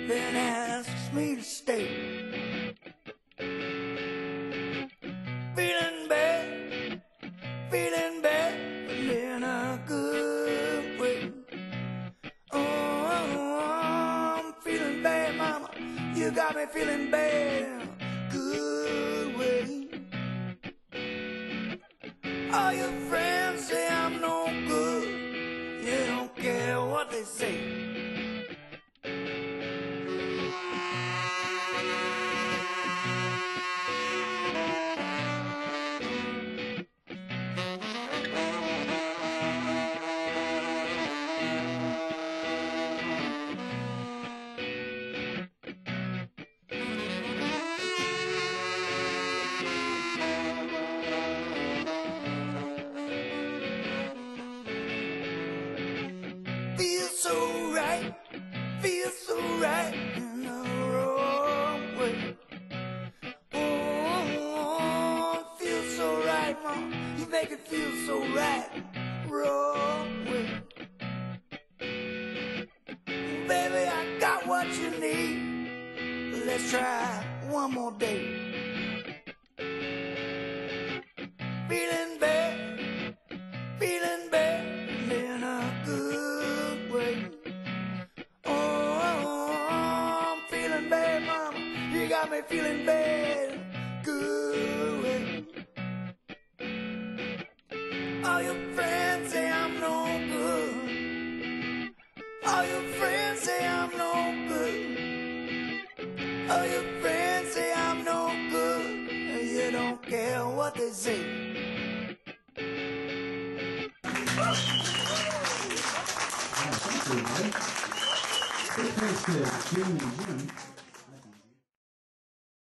then asks me to stay. Feeling bad, but in a good way. Oh, I'm feeling bad, mama. You got me feeling bad, good way. All your friends say I'm no good. You don't care what they say. Feels so right in the wrong way. Oh, feels so right, mom. You make it feel so right, wrong way. Baby, I got what you need. Let's try one more day. Feeling bad, in a good way. You got me feeling bad, good way. All your friends say I'm no good. All your friends say I'm no good. All your friends say I'm no good. You don't care what they say. Thanks to Jamie and Jim.